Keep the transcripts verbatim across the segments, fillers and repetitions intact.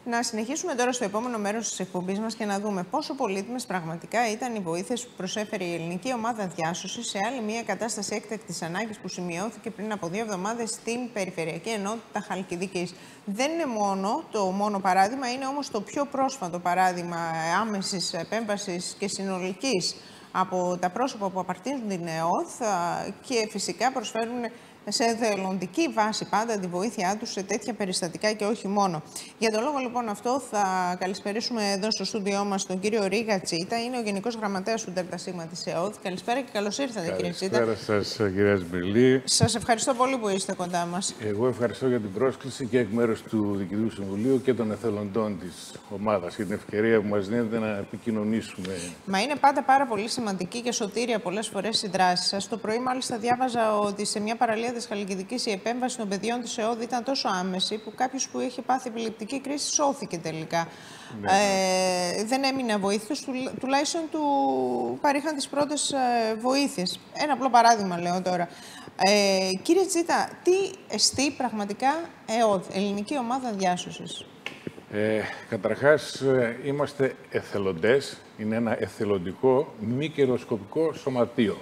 Να συνεχίσουμε τώρα στο επόμενο μέρος της εκπομπής μας και να δούμε πόσο πολύτιμες πραγματικά ήταν οι βοήθειες που προσέφερε η ελληνική ομάδα διάσωσης σε άλλη μια κατάσταση έκτακτης ανάγκης που σημειώθηκε πριν από δύο εβδομάδες στην Περιφερειακή Ενότητα Χαλκιδικής. Δεν είναι μόνο το μόνο παράδειγμα, είναι όμως το πιο πρόσφατο παράδειγμα άμεσης επέμβασης και συνολικής από τα πρόσωπα που απαρτίζουν την ΕΟΔ και φυσικά προσφέρουν σε εθελοντική βάση πάντα τη βοήθειά τους σε τέτοια περιστατικά και όχι μόνο. Για τον λόγο λοιπόν αυτό θα καλησπερίσουμε εδώ στο στούντιό μας τον κύριο Ρίγα Τσίτα. Είναι ο Γενικός Γραμματέας του ΔΣ της ΕΟΔ. Καλησπέρα και καλώς ήρθατε, κύριε Τσίτα. Καλησπέρα σας, κυρία Σμιλή. Σας ευχαριστώ πολύ που είστε κοντά μας. Εγώ ευχαριστώ για την πρόσκληση και εκ μέρους του Διοικητικού Συμβουλίου και των εθελοντών της ομάδας για την ευκαιρία που μας δίνετε να επικοινωνήσουμε. Μα είναι πάντα πάρα πολύ σημαντική και σωτήρια πολλές φορές η δράση σας. Το πρωί, μάλιστα, διάβαζα ότι σε μια παραλία της Χαλκιδικής η επέμβαση των παιδιών της ΕΟΔ ήταν τόσο άμεση που κάποιος που είχε πάθει επιληπτική κρίση σώθηκε τελικά. Ναι. Ε, δεν έμεινε αβοήθητος, του, τουλάχιστον του παρήχαν τις πρώτες ε, βοήθειες. Ένα απλό παράδειγμα λέω τώρα. Ε, κύριε Τσίτα, τι εστί πραγματικά ΕΟΔ, Ελληνική Ομάδα Διάσωσης? Ε, καταρχάς, είμαστε εθελοντές. Είναι ένα εθελοντικό μη κερδοσκοπικό σωματείο.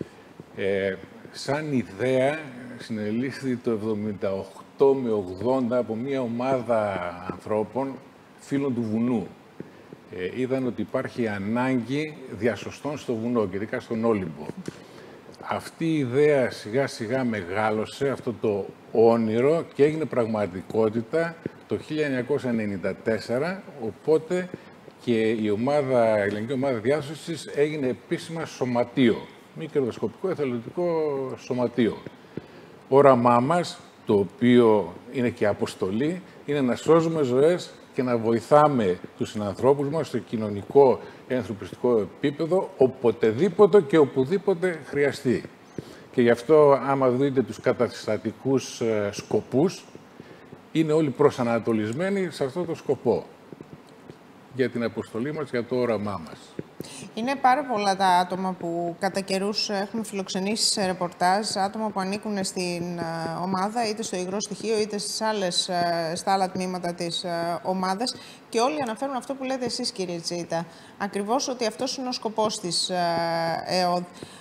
Ε, σαν ιδέα συνελήφθη το εβδομήντα οκτώ με ογδόντα από μια ομάδα ανθρώπων φίλων του βουνού. Ε, είδαν ότι υπάρχει ανάγκη διασωστών στο βουνό και ειδικά στον Όλυμπο. Αυτή η ιδέα σιγά σιγά μεγάλωσε, αυτό το όνειρο, και έγινε πραγματικότητα το χίλια εννιακόσια ενενήντα τέσσερα, οπότε και η, ομάδα, η Ελληνική Ομάδα Διάσωσης έγινε επίσημα σωματείο. Μη κερδοσκοπικό εθελοντικό σωματείο. Όραμά μας, το οποίο είναι και αποστολή, είναι να σώζουμε ζωές και να βοηθάμε τους συνανθρώπους μας στο κοινωνικό και ανθρωπιστικό επίπεδο, οποτεδήποτε και οπουδήποτε χρειαστεί. Και γι' αυτό, άμα δείτε τους καταστατικούς ε, σκοπούς, είναι όλοι προσανατολισμένοι σε αυτό το σκοπό. Για την αποστολή μας, για το όραμά μας. Είναι πάρα πολλά τα άτομα που κατά καιρούς έχουμε φιλοξενήσει σε ρεπορτάζ, άτομα που ανήκουν στην ομάδα, είτε στο υγρό στοιχείο, είτε στις άλλες, στα άλλα τμήματα της ομάδας, και όλοι αναφέρουν αυτό που λέτε εσείς, κύριε Τσίτα. Ακριβώς ότι αυτός είναι ο σκοπός της ΕΟΔ.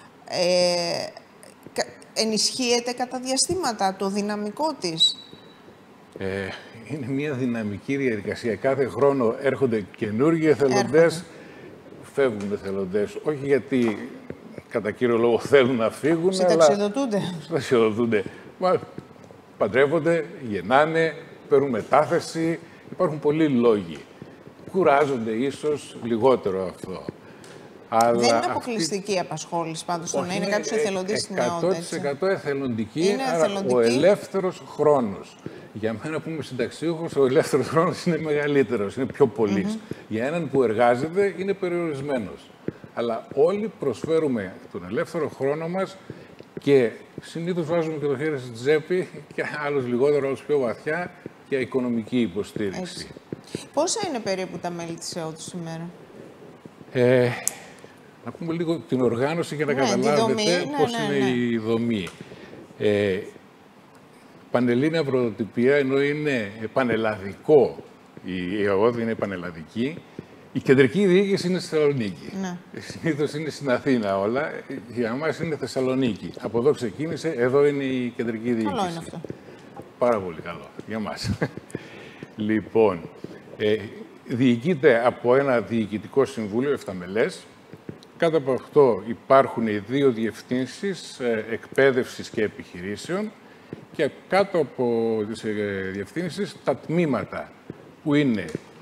Ε, ενισχύεται κατά διαστήματα το δυναμικό της. Ε, είναι μια δυναμική διαδικασία. Κάθε χρόνο έρχονται καινούργιοι εθελοντές. Φεύγουν εθελοντές, όχι γιατί κατά κύριο λόγο θέλουν να φύγουν, συνταξιοδοτούνται. αλλά συνταξιοδοτούνται. Μα παντρεύονται, γεννάνε, παίρνουν μετάθεση. Υπάρχουν πολλοί λόγοι. Κουράζονται ίσως λιγότερο αυτό. Αλλά δεν είναι αποκλειστική αυτή... απασχόληση πάντως το να είναι κάποιος εθελοντής στην ΕΟΔ. εκατό τοις εκατό εθελοντική, είναι άρα εθελοντική. Ο ελεύθερος χρόνος. Για μένα που είμαι συνταξιούχος, ο ελεύθερος χρόνος είναι μεγαλύτερος, είναι πιο πολύς. Mm-hmm. Για έναν που εργάζεται είναι περιορισμένος. Αλλά όλοι προσφέρουμε τον ελεύθερο χρόνο μας και συνήθως βάζουμε και το χέρι στη τσέπη και άλλους λιγότερο, άλλους πιο βαθιά, για οικονομική υποστήριξη. Έτσι. Πόσα είναι περίπου τα μέλη της ΕΟΔ σήμερα? Ε, να πούμε λίγο την οργάνωση για να ναι, καταλάβετε πώς ναι, ναι, είναι ναι. η δομή. Ε, Πανελλήνια πρωτοτυπία, ενώ είναι πανελλαδικό, η ΕΟΔ είναι πανελλαδική, η κεντρική διοίκηση είναι στη Θεσσαλονίκη. Ναι. Συνήθως είναι στην Αθήνα όλα, για μας είναι Θεσσαλονίκη. Από εδώ ξεκίνησε, εδώ είναι η κεντρική διοίκηση. Καλό είναι αυτό. Πάρα πολύ καλό, για μας. Λοιπόν, ε, διοικείται από ένα διοικητικό συμβούλιο εφταμελές. Κάτω από αυτό υπάρχουν οι δύο διευθύνσεις ε, εκπαίδευσης και επιχειρήσεων, και κάτω από τις διευθύνσεις τα τμήματα, που είναι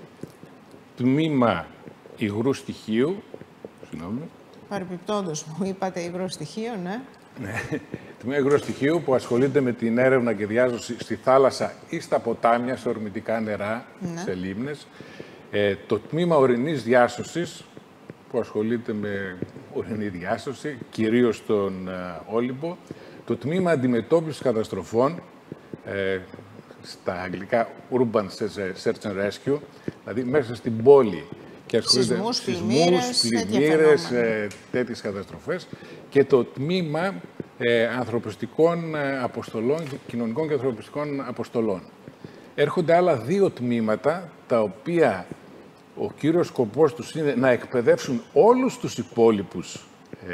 τμήμα υγρού στοιχείου. Συγγνώμη. Παρεπιπτόντως μου είπατε υγρό στοιχείο, ναι. Ναι. Τμήμα υγρού στοιχείου που ασχολείται με την έρευνα και διάσωση στη θάλασσα ή στα ποτάμια, σε ορμητικά νερά, ναι. σε λίμνες. Ε, το τμήμα ορεινής διάσωσης, που ασχολείται με ορεινή διάσωση, κυρίως στον uh, Όλυμπο. Το τμήμα αντιμετώπισης καταστροφών, ε, στα αγγλικά Urban Search and Rescue, δηλαδή μέσα στην πόλη, και ασχολείται με σεισμούς, πλημμύρες, ε, τέτοιες καταστροφές, και το τμήμα ε, ανθρωπιστικών αποστολών, κοινωνικών και ανθρωπιστικών αποστολών. έρχονται άλλα δύο τμήματα, τα οποία ο κύριος σκοπός τους είναι να εκπαιδεύσουν όλους τους υπόλοιπους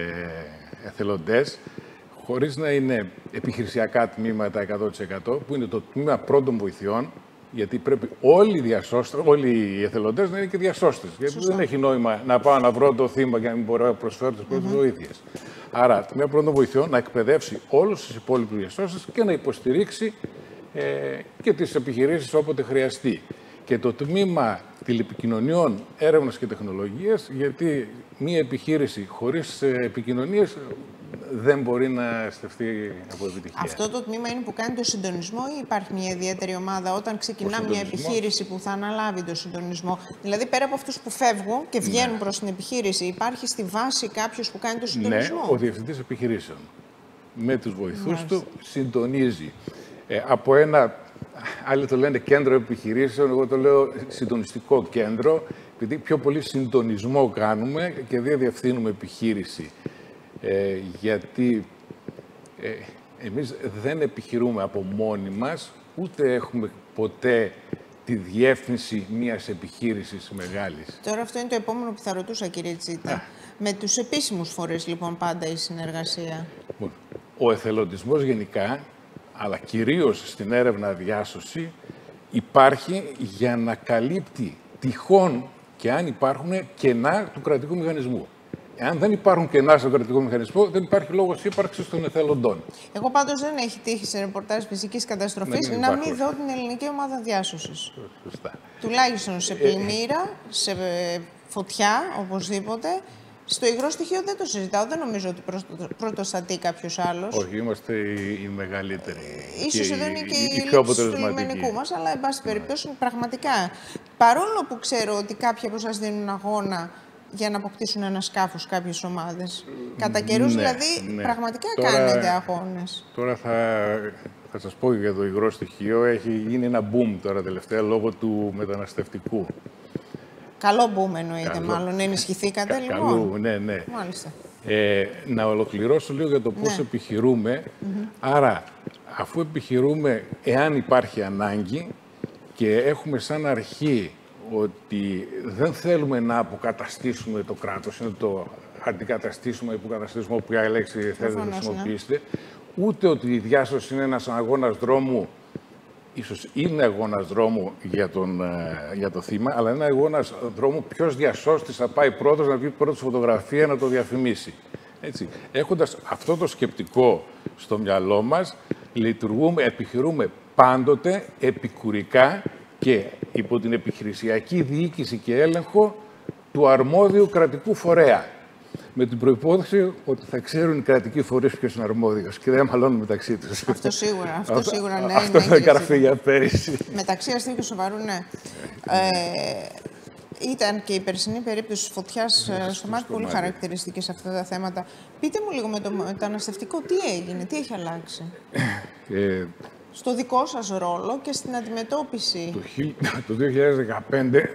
ε, εθελοντές, χωρίς να είναι επιχειρησιακά τμήματα εκατό τοις εκατό, που είναι το τμήμα πρώτων βοηθειών, γιατί πρέπει όλοι οι, διασώστες, όλοι οι εθελοντές να είναι και διασώστες. Γιατί Σωστά. δεν έχει νόημα να πάω να βρω το θύμα και να μην μπορώ να προσφέρω τις πρώτες mm-hmm. βοήθειες. Άρα, το τμήμα πρώτων βοηθειών να εκπαιδεύσει όλους τους υπόλοιπους διασώστες και να υποστηρίξει ε, και τις επιχειρήσεις όποτε χρειαστεί. Και το τμήμα τηλεπικοινωνιών, έρευνας και τεχνολογίας, γιατί μία επιχείρηση χωρίς επικοινωνίες δεν μπορεί να στεφτεί από επιτυχία. Αυτό το τμήμα είναι που κάνει το συντονισμό ή υπάρχει μια ιδιαίτερη ομάδα όταν ξεκινά μια επιχείρηση που θα αναλάβει το συντονισμό? Δηλαδή, πέρα από αυτούς που φεύγουν και βγαίνουν ναι. προς την επιχείρηση, υπάρχει στη βάση κάποιος που κάνει το συντονισμό? Ναι, ο διευθυντής επιχειρήσεων. Με τους βοηθούς Μάλιστα. του συντονίζει. Ε, από ένα, άλλοι το λένε κέντρο επιχειρήσεων, εγώ το λέω συντονιστικό κέντρο, επειδή πιο πολύ συντονισμό κάνουμε και δεν διευθύνουμε επιχείρηση. Ε, γιατί ε, εμείς δεν επιχειρούμε από μόνοι μας, ούτε έχουμε ποτέ τη διεύθυνση μιας επιχείρησης μεγάλης. Τώρα αυτό είναι το επόμενο που θα ρωτούσα, κύριε Τσίτα. Α. Με τους επίσημους φορείς, λοιπόν, πάντα η συνεργασία? Ο εθελοντισμός γενικά, αλλά κυρίως στην έρευνα διάσωση, υπάρχει για να καλύπτει τυχόν και αν υπάρχουν κενά του κρατικού μηχανισμού. Εάν δεν υπάρχουν κενά στον κρατικό μηχανισμό, δεν υπάρχει λόγος ύπαρξης των εθελοντών. Εγώ πάντως δεν έχει τύχει σε ρεπορτάζ φυσικής καταστροφής ναι, να μην δω την ελληνική ομάδα διάσωσης. Σωστά. Τουλάχιστον σε πλημμύρα, σε φωτιά, οπωσδήποτε. Στο υγρό στοιχείο δεν το συζητάω. Δεν νομίζω ότι πρωτοστατεί κάποιος άλλος. Όχι, είμαστε οι, οι μεγαλύτεροι. Ίσως εδώ είναι και η, η λήψη του λιμενικού μας, αλλά εν πάση περιπτώσει πραγματικά. Παρόλο που ξέρω ότι κάποιοι από εσάς δίνουν αγώνα για να αποκτήσουν ένα σκάφος κάποιες ομάδες. Κατά καιρούς, ναι, δηλαδή, ναι. πραγματικά τώρα, κάνετε αγώνες. Τώρα θα, θα σας πω για το υγρό στοιχείο. Έχει γίνει ένα boom τώρα τελευταία λόγω του μεταναστευτικού. Καλό boom εννοείται, καλό. Μάλλον. Ενισχυθήκατε, Κα, λοιπόν. Καλό, ναι, ναι. Μάλιστα. Ε, να ολοκληρώσω λίγο για το πώς ναι. επιχειρούμε. Mm-hmm. Άρα, αφού επιχειρούμε εάν υπάρχει ανάγκη και έχουμε σαν αρχή ότι δεν θέλουμε να αποκαταστήσουμε το κράτος, είναι το αντικαταστήσουμε, υποκαταστήσουμε, όποια λέξη θέλετε να χρησιμοποιήσετε, ναι. ούτε ότι η διάσωση είναι ένας αγώνας δρόμου, ίσως είναι αγώνας δρόμου για, τον, για το θύμα, αλλά είναι αγώνας δρόμου ποιος διασώστης θα πάει πρώτος, να βγει πρώτος φωτογραφία, να το διαφημίσει. Έτσι. Έχοντας αυτό το σκεπτικό στο μυαλό μας, λειτουργούμε, επιχειρούμε πάντοτε επικουρικά και υπό την επιχειρησιακή διοίκηση και έλεγχο του αρμόδιου κρατικού φορέα. Με την προϋπόθεση ότι θα ξέρουν οι κρατικοί φορείς ποιος είναι αρμόδιος και δεν μαλώνουν μεταξύ τους. Αυτό σίγουρα, αυτό σίγουρα, ναι. Αυτό ναι, θα γραφεί για πέρυσι. Μεταξύ αστείου και σοβαρού, ναι. ε, ήταν και η περσινή περίπτωση της φωτιάς yeah, στο μάτι πολύ χαρακτηριστική σε αυτά τα θέματα. Πείτε μου λίγο με το μεταναστευτικό, τι έγινε, τι έχει αλλάξει. Ε, στο δικό σας ρόλο και στην αντιμετώπιση. Το δύο χιλιάδες δεκαπέντε,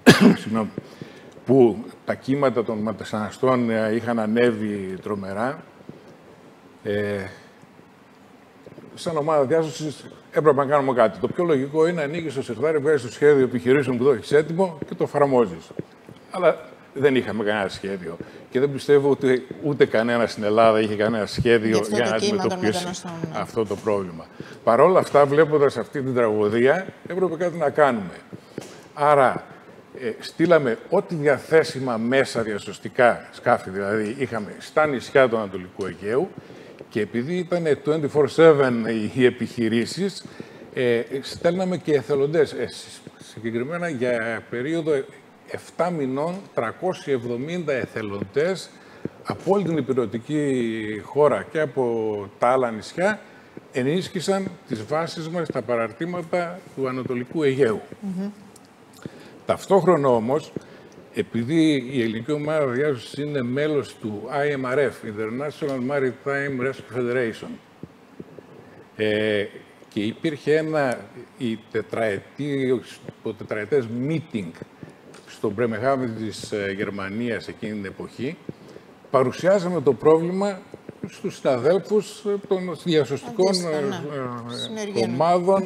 που τα κύματα των μεταναστών είχαν ανέβει τρομερά, ε, σαν ομάδα διάσωσης έπρεπε να κάνουμε κάτι. Το πιο λογικό είναι να ανοίγεις το σιρτάρι, βγάζεις το σχέδιο επιχειρήσεων που το έχεις έτοιμο και το εφαρμόζεις. Αλλά δεν είχαμε κανένα σχέδιο. Και δεν πιστεύω ότι ούτε κανένα στην Ελλάδα είχε κανένα σχέδιο για, για να αντιμετωπίσει ναι. αυτό το πρόβλημα. Παρ' όλα αυτά, βλέποντας αυτή την τραγωδία, έπρεπε κάτι να κάνουμε. Άρα, ε, στείλαμε ό,τι διαθέσιμα μέσα διασωστικά σκάφη, δηλαδή είχαμε στα νησιά του Ανατολικού Αιγαίου, και επειδή ήταν είκοσι τέσσερα επτά οι επιχειρήσεις, ε, στέλναμε και εθελοντές. Ε, συγκεκριμένα για περίοδο επτά μηνών, τριακόσιοι εβδομήντα εθελοντές από όλη την υπηρετική χώρα και από τα άλλα νησιά ενίσχυσαν τις βάσεις μας στα παραρτήματα του Ανατολικού Αιγαίου. Mm-hmm. Ταυτόχρονα όμως, επειδή η ελληνική ομάδα διάσωσης είναι μέλος του άι εμ αρ εφ, International Maritime Rescue Federation, ε, και υπήρχε ένα η τετραετή, το τετραετές meeting στο Μπρέμεχάμεν της Γερμανίας εκείνη την εποχή, παρουσιάζαμε το πρόβλημα στους συναδέλφους των διασωστικών ναι. ομάδων mm-hmm.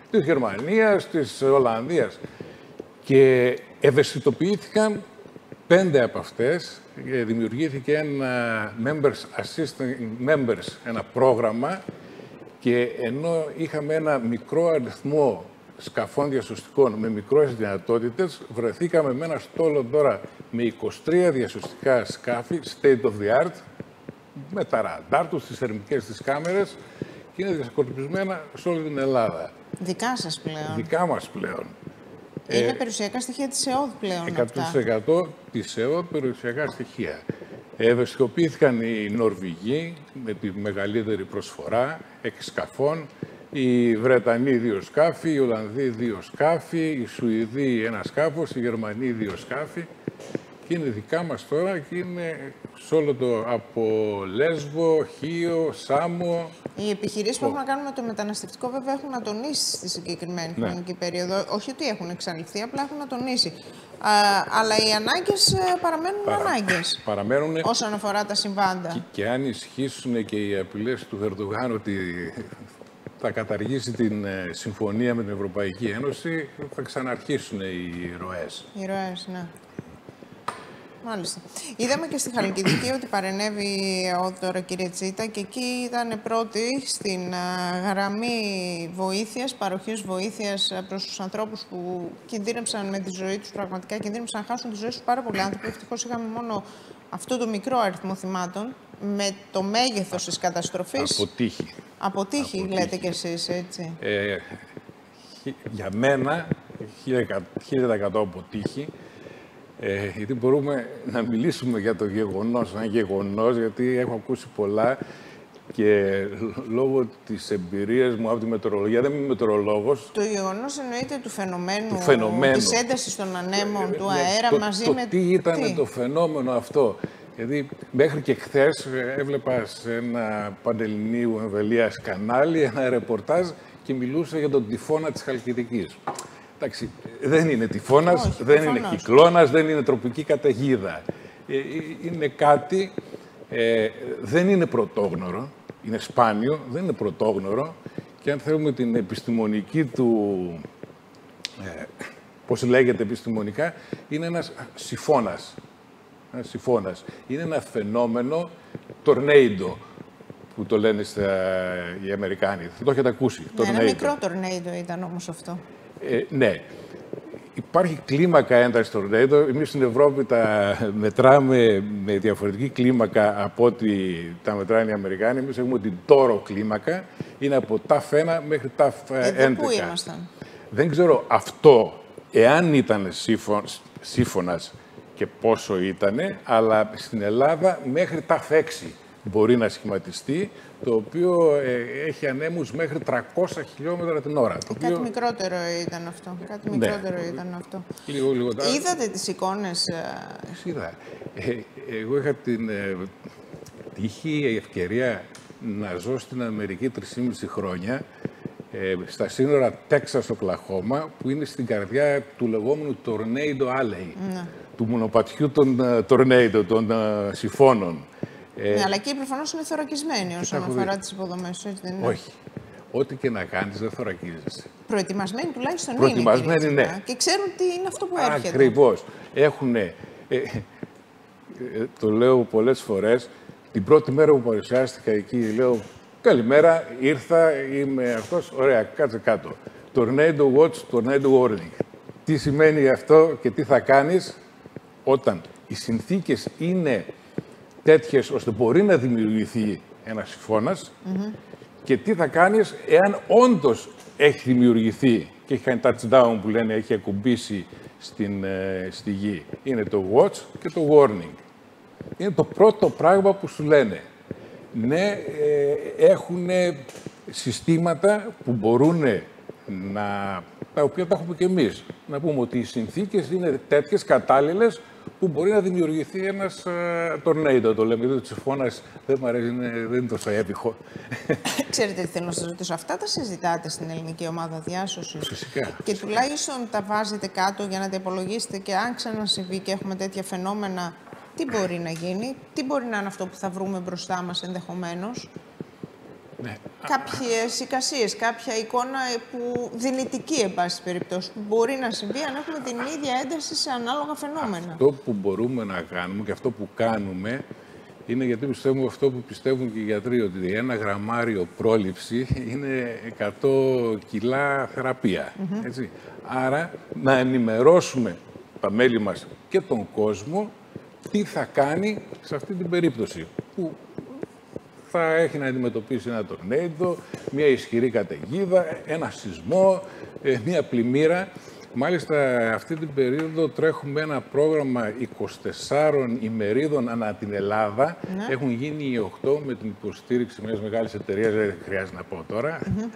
της Γερμανίας, της Ολλανδίας. Και ευαισθητοποιήθηκαν πέντε από αυτές. Δημιουργήθηκε ένα members assistant members, ένα πρόγραμμα, και ενώ είχαμε ένα μικρό αριθμό σκαφών διασωστικών με μικρές δυνατότητες, βρεθήκαμε με ένα στόλο τώρα με είκοσι τρία διασωστικά σκάφη, state of the art, με τα ραντάρ τους, τις θερμικές της κάμερες, και είναι διασκορπισμένα σε όλη την Ελλάδα. Δικά σας πλέον. Δικά μας πλέον. Είναι ε, περιουσιακά στοιχεία της ΕΟΔ πλέον εκατό τοις αυτά. εκατό της ΕΟΔ περιουσιακά στοιχεία. Ευαισθητοποιήθηκαν οι Νορβηγοί με τη μεγαλύτερη προσφορά, έξι σκαφών, οι Βρετανοί δύο σκάφη, οι Ολλανδοί δύο σκάφη, οι Σουηδοί ένα σκάφος, οι Γερμανοί δύο σκάφη. Και είναι δικά μας τώρα και είναι σε όλο το, από Λέσβο, Χίο, Σάμο. Οι επιχειρήσεις που έχουν να κάνουν με το μεταναστευτικό βέβαια έχουν ατονίσει στη συγκεκριμένη Ναι. χρονική περίοδο. Όχι ότι έχουν εξαλειφθεί, απλά έχουν ατονίσει. Α, αλλά οι ανάγκες παραμένουν Παρα... ανάγκες Παραμένουν. όσον αφορά τα συμβάντα. Και, και αν ισχύσουν και οι απειλές του Ερντογάν ότι θα καταργήσει την ε, συμφωνία με την Ευρωπαϊκή Ένωση, θα ξαναρχίσουν οι ροές. Οι ροές, ναι. Μάλιστα. Είδαμε και στη Χαλκιδική ότι παρενέβη ο τώρα κύριε Τσίτα και εκεί ήταν πρώτη στην α, γραμμή βοήθειας, παροχής βοήθειας προς τους ανθρώπους που κινδύνευσαν με τη ζωή τους, πραγματικά κινδύνευσαν να χάσουν τη ζωή τους πάρα πολλοί άνθρωποι. Ευτυχώς είχαμε μόνο αυτό το μικρό αριθμό θυμάτων με το μέγεθος της καταστροφής. Από τύχη. Από τύχη, Από λέτε τύχη. κι εσείς, έτσι. Ε, για μένα, χίλια τοις εκατό από τύχη, ε, γιατί μπορούμε να μιλήσουμε για το γεγονός, σαν γεγονός, γιατί έχω ακούσει πολλά και λόγω της εμπειρίας μου από τη μετεωρολογία, δεν είμαι μετεωρολόγος. Το γεγονός εννοείται του φαινομένου, του φαινομένου. της έντασης των ανέμων, του Ναι, αέρα το, μαζί το με... τι ήταν το φαινόμενο αυτό. Γιατί μέχρι και χθες έβλεπα σε ένα Παντεληνίου Εμβελίας κανάλι ένα ρεπορτάζ και μιλούσε για τον τυφώνα της Χαλκιδικής. Εντάξει, δεν είναι τυφώνας, Όχι, δεν προφανώς. είναι κυκλώνας, δεν είναι τροπική καταιγίδα. Ε, είναι κάτι, ε, δεν είναι πρωτόγνωρο, είναι σπάνιο, δεν είναι πρωτόγνωρο, και αν θέλουμε την επιστημονική του, ε, πώς λέγεται επιστημονικά, είναι ένας σιφώνας. Ένας σιφώνας. Είναι ένα φαινόμενο tornado, που το λένε στα, οι Αμερικάνοι. Θα το έχετε ακούσει. Ναι, ένα tornado. μικρό τορνέιντο ήταν όμως αυτό. Ε, ναι. Υπάρχει κλίμακα ένταση tornado. Εμείς στην Ευρώπη τα μετράμε με διαφορετική κλίμακα από ό,τι τα μετράνε οι Αμερικάνοι. Εμείς έχουμε την τόρο κλίμακα. Είναι από ταφ ένα μέχρι ταφ έντεκα. Εδώ πού ήμασταν? Δεν ξέρω αυτό, εάν ήταν σύφων, σύφωνας και πόσο ήτανε, αλλά στην Ελλάδα μέχρι ταφ έξι μπορεί να σχηματιστεί, το οποίο ε, έχει ανέμους μέχρι τριακόσια χιλιόμετρα την ώρα. Το Κάτι οποίο... μικρότερο ήταν αυτό. Κάτι Ναι. μικρότερο ήταν αυτό. Λίγο, λίγο, Είδατε τις εικόνες? Είδα. Ε, εγώ είχα την ε, τύχη, η ευκαιρία να ζω στην Αμερική τρεισήμισι χρόνια, ε, στα σύνορα Τέξας-Οκλαχώμα, που είναι στην καρδιά του λεγόμενου Tornado Alley, Ναι. του μονοπατιού των uh, Tornado, των uh, συμφώνων. Ε, ναι, αλλά εκεί προφανώς είναι θωρακισμένοι όσον έχω αφορά δει. τις υποδομές, έτσι δεν είναι? Όχι. Ό,τι και να κάνεις δεν θωρακίζεσαι. Προετοιμασμένοι τουλάχιστον Προετοιμασμένοι, είναι, κύριε ναι. Τσίτα. Και ξέρουν τι είναι αυτό που έρχεται. Ακριβώς. Έχουνε, ε, ε, το λέω πολλές φορές, την πρώτη μέρα που παρουσιάστηκα εκεί, λέω καλημέρα, ήρθα, είμαι αυτός, ωραία, κάτσε κάτω. Tornado Watch, Tornado Warning. Τι σημαίνει αυτό και τι θα κάνεις όταν οι συνθήκες είναι τέτοιες ώστε μπορεί να δημιουργηθεί ένας συμφώνας, mm-hmm. και τι θα κάνεις εάν όντως έχει δημιουργηθεί και έχει κάνει touchdown που λένε, έχει ακουμπήσει στην, ε, στη γη. Είναι το watch και το warning. Είναι το πρώτο πράγμα που σου λένε. Ναι, ε, έχουν συστήματα που μπορούν να, τα οποία τα έχουμε και εμείς, να πούμε ότι οι συνθήκες είναι τέτοιες κατάλληλες που μπορεί να δημιουργηθεί ένας τορνέιντο, το λέμε. Το τσιφώνας δεν μου αρέσει, είναι, δεν είναι τόσο έπιχο. Ξέρετε τι θέλω να σας ρωτήσω. Αυτά τα συζητάτε στην ελληνική ομάδα διάσωσης? Φυσικά. Και τουλάχιστον τα βάζετε κάτω για να τα υπολογίσετε και αν ξανασυμβεί και έχουμε τέτοια φαινόμενα, τι μπορεί να γίνει, τι μπορεί να είναι αυτό που θα βρούμε μπροστά μας ενδεχομένως? Ναι. κάποιες εικασίες, κάποια εικόνα που δυνητική, εν πάση περιπτώσει, που μπορεί να συμβεί αν έχουμε την ίδια ένταση σε ανάλογα φαινόμενα. Αυτό που μπορούμε να κάνουμε και αυτό που κάνουμε είναι γιατί πιστεύουμε αυτό που πιστεύουν και οι γιατροί, ότι ένα γραμμάριο πρόληψη είναι εκατό κιλά θεραπεία. Mm-hmm. Έτσι. Άρα να ενημερώσουμε τα μέλη μας και τον κόσμο τι θα κάνει σε αυτή την περίπτωση που θα έχει να αντιμετωπίσει ένα τορνέιντο, μια ισχυρή καταιγίδα, ένα σεισμό, μια πλημμύρα. Μάλιστα, αυτή την περίοδο τρέχουμε ένα πρόγραμμα εικοσιτεσσάρων ημερίδων ανά την Ελλάδα. Ναι. Έχουν γίνει οι οκτώ με την υποστήριξη μιας μεγάλης εταιρείας, δεν χρειάζεται να πω τώρα. Mm-hmm.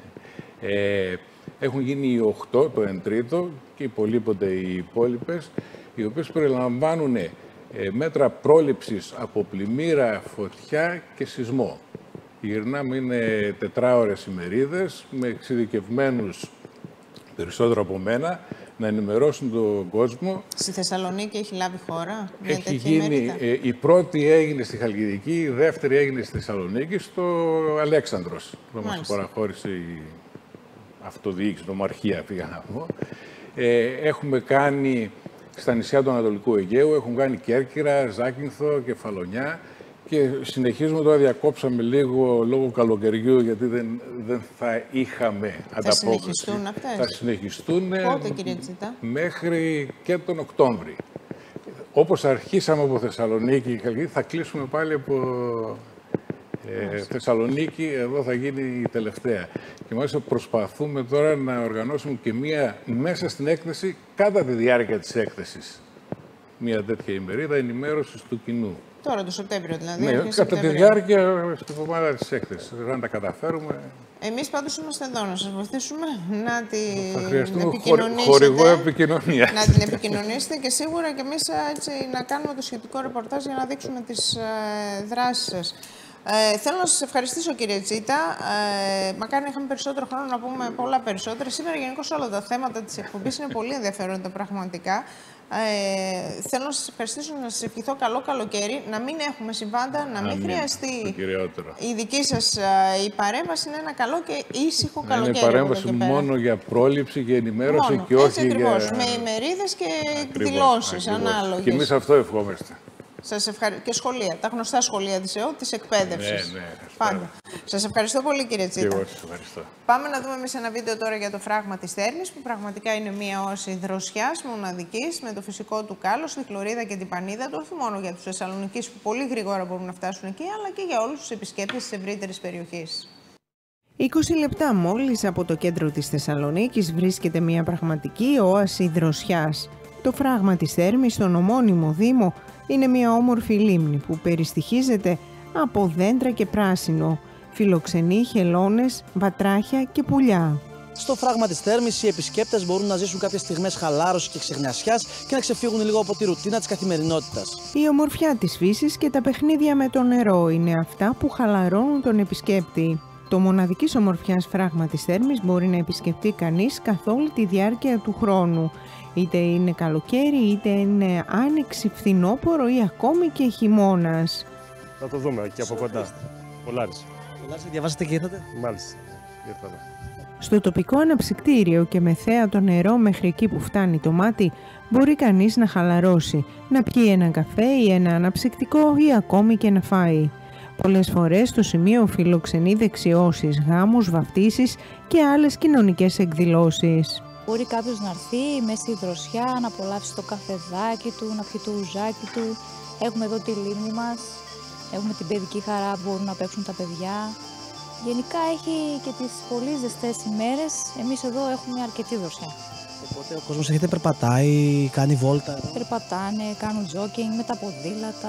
ε, έχουν γίνει οι οκτώ, το εν τρίτο, και υπολείπονται οι υπόλοιπες, οι οποίες περιλαμβάνουν ε, μέτρα πρόληψης από πλημμύρα, φωτιά και σεισμό. Οι γυρνάμε είναι τετράωρες ημερίδες με εξειδικευμένους περισσότερο από μένα, να ενημερώσουν τον κόσμο. Στη Θεσσαλονίκη έχει λάβει χώρα μια έχει τέτοια γίνει, ε, η πρώτη έγινε στη Χαλκιδική, η δεύτερη έγινε στη Θεσσαλονίκη, στο Αλέξανδρος, που μας παραχώρησε η αυτοδιοίκηση, η νομαρχία, πήγα να πω. Ε, έχουμε κάνει στα νησιά του Ανατολικού Αιγαίου, έχουν κάνει Κέρκυρα, Ζάκυνθο, Κεφαλονιά. Και συνεχίζουμε, τώρα διακόψαμε λίγο λόγω καλοκαιριού, γιατί δεν, δεν θα είχαμε ανταπόκριση. Θα συνεχιστούν αυτές. Θα συνεχιστούν. Πότε, κύριε Τζίτα? Μέχρι και τον Οκτώβρη. Όπως αρχίσαμε από Θεσσαλονίκη, θα κλείσουμε πάλι από ε, Θεσσαλονίκη, εδώ θα γίνει η τελευταία. Και μάλιστα προσπαθούμε τώρα να οργανώσουμε και μία μέσα στην έκθεση, κατά τη διάρκεια της έκθεσης, μία τέτοια ημερίδα ενημέρωσης του κοινού. Τώρα το Σεπτέμβριο δηλαδή. Ναι, κατά Σεπτέμβριο. τη διάρκεια στην εβδομάδα της έκθεσης. Αν τα καταφέρουμε. Εμείς πάντως είμαστε εδώ να σας βοηθήσουμε να την θα χρειαστούμε επικοινωνήσετε. Χορηγό επικοινωνία. Να την επικοινωνήσετε και σίγουρα και εμείς έτσι, να κάνουμε το σχετικό ρεπορτάζ για να δείξουμε τις ε, δράσεις σας. Ε, θέλω να σας ευχαριστήσω, κύριε Τζίτα. Ε, μακάρι να είχαμε περισσότερο χρόνο να πούμε πολλά περισσότερα. Σήμερα γενικώς όλα τα θέματα της εκπομπής είναι πολύ ενδιαφέροντα πραγματικά. Ε, θέλω να σας ευχαριστήσω, να σας ευχηθώ καλό καλοκαίρι, να μην έχουμε συμβάντα, να μην Αμήν. χρειαστεί η δική σας η παρέμβαση, είναι ένα καλό και ήσυχο να καλοκαίρι. Είναι παρέμβαση μόνο για πρόληψη και ενημέρωση μόνο. και όχι Έτσι, ακριβώς, για... με ημερίδες και δηλώσεις ανάλογες. Και εμείς αυτό ευχόμαστε. Σας ευχαρι... Και σχολεία, τα γνωστά σχολεία της ΕΟ, της εκπαίδευσης. Ναι, ναι. Πάντα. Σας ευχαριστώ πολύ, κύριε Τζίτα. Και εγώ σας ευχαριστώ. Πάμε να δούμε εμείς ένα βίντεο τώρα για το φράγμα της Θέρμης, που πραγματικά είναι μια όαση δροσιάς μοναδικής, με το φυσικό του κάλος, τη χλωρίδα και την πανίδα του, όχι μόνο για τους Θεσσαλονικείς που πολύ γρήγορα μπορούν να φτάσουν εκεί, αλλά και για όλους τους επισκέπτες της ευρύτερης περιοχής. είκοσι λεπτά μόλις από το κέντρο της Θεσσαλονίκης βρίσκεται μια πραγματική όαση δροσιάς. Το φράγμα της Θέρμης στον ομώνυμο Δήμο είναι μια όμορφη λίμνη που περιστοιχίζεται από δέντρα και πράσινο, φιλοξενεί χελώνες, βατράχια και πουλιά. Στο φράγμα της Θέρμης οι επισκέπτες μπορούν να ζήσουν κάποιες στιγμές χαλάρωσης και ξεχνιασιάς και να ξεφύγουν λίγο από τη ρουτίνα της καθημερινότητας. Η ομορφιά της φύσης και τα παιχνίδια με το νερό είναι αυτά που χαλαρώνουν τον επισκέπτη. Το μοναδικής ομορφιάς φράγμα της Θέρμης μπορεί να επισκεφτεί κανείς καθ' όλη τη διάρκεια του χρόνου. Είτε είναι καλοκαίρι, είτε είναι άνοιξη, φθινόπωρο ή ακόμη και χειμώνας. Θα το δούμε και από κοντά. Πολάρισα. Πολάρισα, διαβάσατε και ήρθατε. Μάλιστα, ήρθαμε. Στο τοπικό αναψυκτήριο και με θέα το νερό μέχρι εκεί που φτάνει το μάτι, μπορεί κανείς να χαλαρώσει, να πιει έναν καφέ ή ένα αναψυκτικό ή ακόμη και να φάει. Πολλές φορές το σημείο φιλοξενεί δεξιώσεις, γάμους, βαφτίσεις και άλλες κοινωνικές εκδηλώσεις. Μπορεί κάποιος να έρθει μέσα στη δροσιά, να απολαύσει το καφεδάκι του, να πιει το ουζάκι του. Έχουμε εδώ τη λίμνη μας, έχουμε την παιδική χαρά που μπορούν να παίξουν τα παιδιά. Γενικά έχει και τις πολύ ζεστές ημέρες, εμείς εδώ έχουμε αρκετή δροσιά. Οπότε ο κόσμος έχετε περπατάει, κάνει βόλτα. Περπατάνε, κάνουν τζόκινγκ με τα ποδήλατα,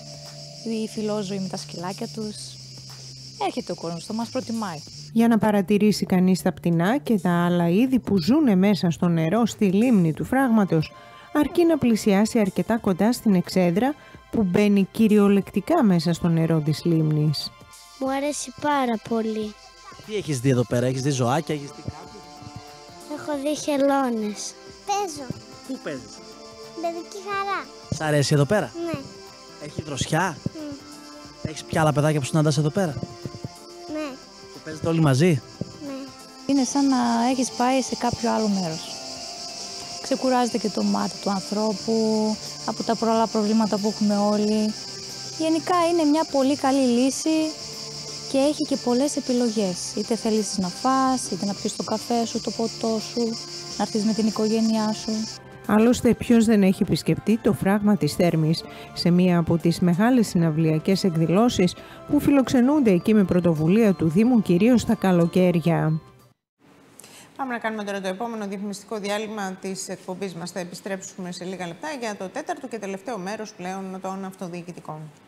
οι φιλόζωοι με τα σκυλάκια τους. Έρχεται ο κόσμος, το μας προτιμάει. Για να παρατηρήσει κανείς τα πτηνά και τα άλλα είδη που ζουνε μέσα στο νερό στη λίμνη του φράγματος, αρκεί να πλησιάσει αρκετά κοντά στην εξέδρα που μπαίνει κυριολεκτικά μέσα στο νερό της λίμνης. Μου αρέσει πάρα πολύ. Τι έχεις δει εδώ πέρα, έχεις δει ζωάκια, έχεις δει κάτι? Έχω δει χελώνες. Παίζω. Πού παίζεις? Παιδική χαρά. Σ' αρέσει εδώ πέρα? Ναι. Έχει δροσιά? Mm. Έχεις πια άλλα παιδάκια που συναντάς εδώ πέρα? Ναι. Παίζετε όλοι μαζί? Ναι. Είναι σαν να έχεις πάει σε κάποιο άλλο μέρος. Ξεκουράζεται και το μάτι του ανθρώπου από τα πολλά προβλήματα που έχουμε όλοι. Γενικά είναι μια πολύ καλή λύση και έχει και πολλές επιλογές. Είτε θέλεις να φας, είτε να πιεις το καφέ σου, το ποτό σου, να έρθεις με την οικογένειά σου. Άλλωστε, ποιος δεν έχει επισκεφτεί το φράγμα της Θέρμης σε μία από τις μεγάλες συναυλιακές εκδηλώσεις που φιλοξενούνται εκεί με πρωτοβουλία του Δήμου, κυρίως τα καλοκαίρια. Πάμε να κάνουμε τώρα το επόμενο διαφημιστικό διάλειμμα της εκπομπής μας. Θα επιστρέψουμε σε λίγα λεπτά για το τέταρτο και τελευταίο μέρος πλέον των αυτοδιοικητικών.